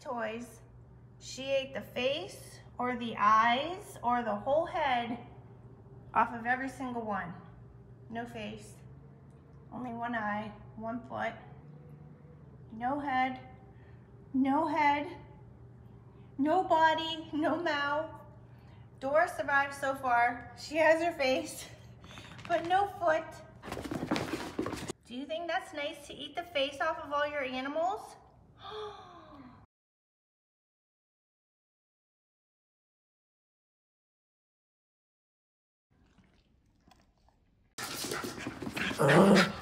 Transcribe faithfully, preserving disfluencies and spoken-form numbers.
toys, she ate the face or the eyes or the whole head off of every single one. No face, only one eye, one foot, no head, no head, no body, no mouth. Dora survived so far. She has her face, but no foot. Do you think that's nice to eat the face off of all your animals? Ugh.